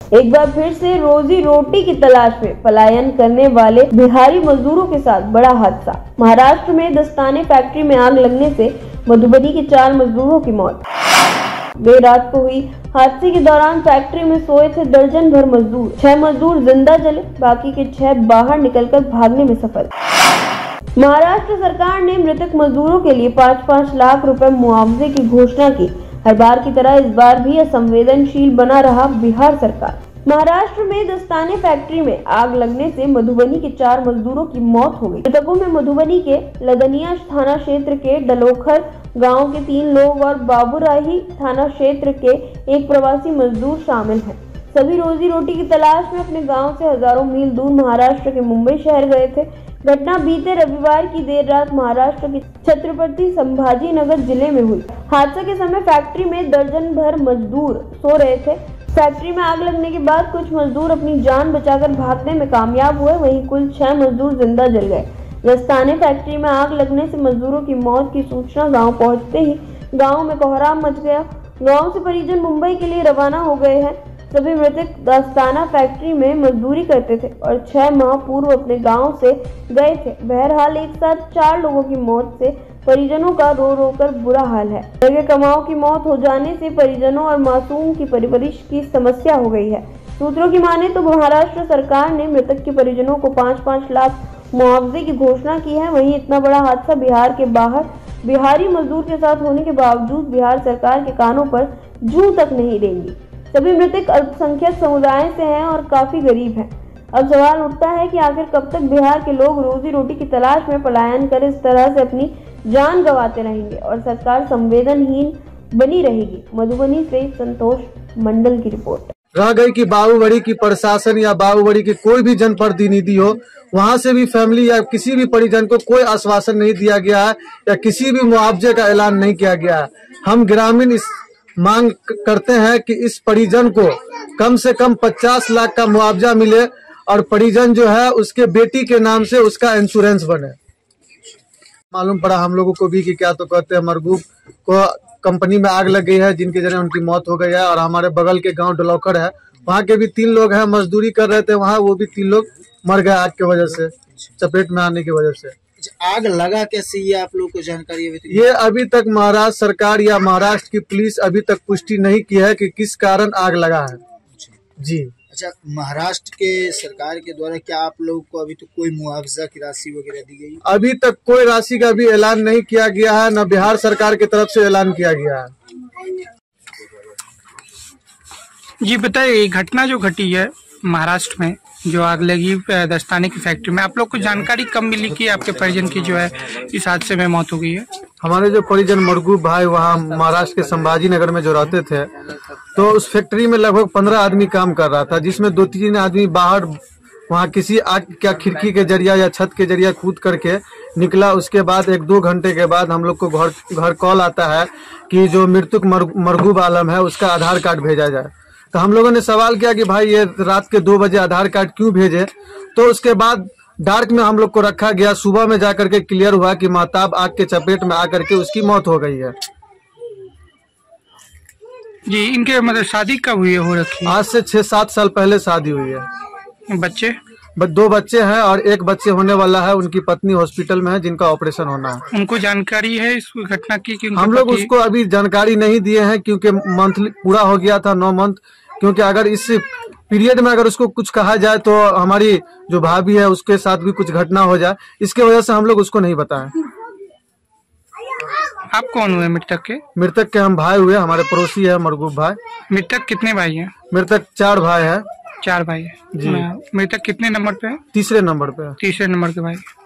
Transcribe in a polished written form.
एक बार फिर से रोजी रोटी की तलाश में पलायन करने वाले बिहारी मजदूरों के साथ बड़ा हादसा। महाराष्ट्र में दस्ताने फैक्ट्री में आग लगने से मधुबनी के 4 मजदूरों की मौत। देर रात को हुई हादसे के दौरान फैक्ट्री में सोए थे दर्जन भर मजदूर। 6 मजदूर जिंदा जले, बाकी के 6 बाहर निकलकर भागने में सफल। महाराष्ट्र सरकार ने मृतक मजदूरों के लिए 5-5 लाख रुपए मुआवजे की घोषणा की। हर बार की तरह इस बार भी असंवेदनशील बना रहा बिहार सरकार। महाराष्ट्र में दस्ताने फैक्ट्री में आग लगने से मधुबनी के 4 मजदूरों की मौत हो गई। मृतकों में मधुबनी के लदनिया थाना क्षेत्र के डलोखर गांव के 3 लोग और बाबूराही थाना क्षेत्र के एक प्रवासी मजदूर शामिल हैं। सभी रोजी रोटी की तलाश में अपने गांव से हजारों मील दूर महाराष्ट्र के मुंबई शहर गए थे। घटना बीते रविवार की देर रात महाराष्ट्र के छत्रपति संभाजी नगर जिले में हुई। हादसे के समय फैक्ट्री में दर्जन भर मजदूर सो रहे थे। फैक्ट्री में आग लगने के बाद कुछ मजदूर अपनी जान बचाकर भागने में कामयाब हुए, वहीं कुल 6 मजदूर जिंदा जल गए। दस्ताने फैक्ट्री में आग लगने से मजदूरों की मौत की सूचना गांव पहुंचते ही गांव में कोहराम मच गया। गांव से परिजन मुंबई के लिए रवाना हो गए हैं। सभी मृतक दस्ताना फैक्ट्री में मजदूरी करते थे और 6 माह पूर्व अपने गांव से गए थे। बहरहाल एक साथ 4 लोगों की मौत से परिजनों का रो रो कर बुरा हाल है। जगह कमाओ की मौत हो जाने से परिजनों और मासूम की परवरिश की समस्या हो गई है। सूत्रों की माने तो महाराष्ट्र सरकार ने मृतक के परिजनों को 5-5 लाख मुआवजे की घोषणा की है। वहीं इतना बड़ा हादसा बिहार के बाहर बिहारी मजदूर के साथ होने के बावजूद बिहार सरकार के कानों पर जूं तक नहीं देंगी। सभी मृतक अल्पसंख्यक समुदाय से हैं और काफी गरीब हैं। अब सवाल उठता है कि आखिर कब तक बिहार के लोग रोजी रोटी की तलाश में पलायन कर इस तरह से अपनी जान गंवाते रहेंगे और सरकार संवेदनहीन बनी रहेगी। मधुबनी से संतोष मंडल की रिपोर्ट। रह गई कि बाबूबड़ी की प्रशासन या बाबूबड़ी की कोई भी जनप्रतिनिधि हो, वहां से भी फैमिली या किसी भी परिजन को कोई आश्वासन नहीं दिया गया है या किसी भी मुआवजे का ऐलान नहीं किया गया है। हम ग्रामीण इस मांग करते हैं कि इस परिजन को कम से कम 50 लाख का मुआवजा मिले और परिजन जो है उसके बेटी के नाम से उसका इंश्योरेंस बने। मालूम पड़ा हम लोगों को भी कि क्या तो कहते हैं मरगूब को कंपनी में आग लग गई है, जिनके जरिए उनकी मौत हो गई है। और हमारे बगल के गांव डलौखर है, वहाँ के भी 3 लोग हैं, मजदूरी कर रहे थे वहाँ, वो भी 3 लोग मर गए आग की वजह से, चपेट में आने की वजह से। आग लगा कैसे, ये आप लोग को जानकारी है? ये अभी तक महाराष्ट्र सरकार या महाराष्ट्र की पुलिस अभी तक पुष्टि नहीं की है कि किस कारण आग लगा है। जी अच्छा, महाराष्ट्र के सरकार के द्वारा क्या आप लोग को अभी तो कोई मुआवजा की राशि वगैरह दी गई? अभी तक कोई राशि का भी ऐलान नहीं किया गया है, न बिहार सरकार की तरफ से ऐलान किया गया है। जी बताइए, घटना जो घटी है महाराष्ट्र में, जो आग लगी दस्ताने की फैक्ट्री में, आप लोग को जानकारी कब मिली कि आपके परिजन की जो है इस हादसे में मौत हो गई है? हमारे जो परिजन मरगूब भाई वहाँ महाराष्ट्र के संभाजी नगर में जो रहते थे, तो उस फैक्ट्री में लगभग 15 आदमी काम कर रहा था, जिसमें 2-3 आदमी बाहर वहाँ किसी आग क्या खिड़की के जरिया या छत के जरिया कूद करके निकला। उसके बाद 1-2 घंटे के बाद हम लोग को घर कॉल आता है कि जो मृतक मरगूब आलम है उसका आधार कार्ड भेजा जाए। तो हम लोगों ने सवाल किया कि भाई ये रात के 2 बजे आधार कार्ड क्यों भेजे? तो उसके बाद डार्क में हम लोग को रखा गया। सुबह में जाकर के क्लियर हुआ कि महताब आग के चपेट में आकर के उसकी मौत हो गई है। जी, इनके मतलब शादी कब हुई हो रखी? आज से 6-7 साल पहले शादी हुई है। बच्चे? 2 बच्चे हैं और 1 बच्चे होने वाला है। उनकी पत्नी हॉस्पिटल में है, जिनका ऑपरेशन होना है। उनको जानकारी है इस घटना की? हम लोग उसको अभी जानकारी नहीं दिए हैं क्योंकि मंथली पूरा हो गया था 9 मंथ। क्योंकि अगर इस पीरियड में अगर उसको कुछ कहा जाए तो हमारी जो भाभी है उसके साथ भी कुछ घटना हो जाए, इसके वजह से हम लोग उसको नहीं बताएं। आप कौन हुए मृतक के? मृतक के हम भाई हुए, हमारे पड़ोसी है मरगूब भाई। मृतक कितने भाई हैं? मृतक 4 भाई है। 4 भाई है जी। मृतक कितने नंबर पे है? तीसरे नंबर पे। तीसरे नंबर के भाई।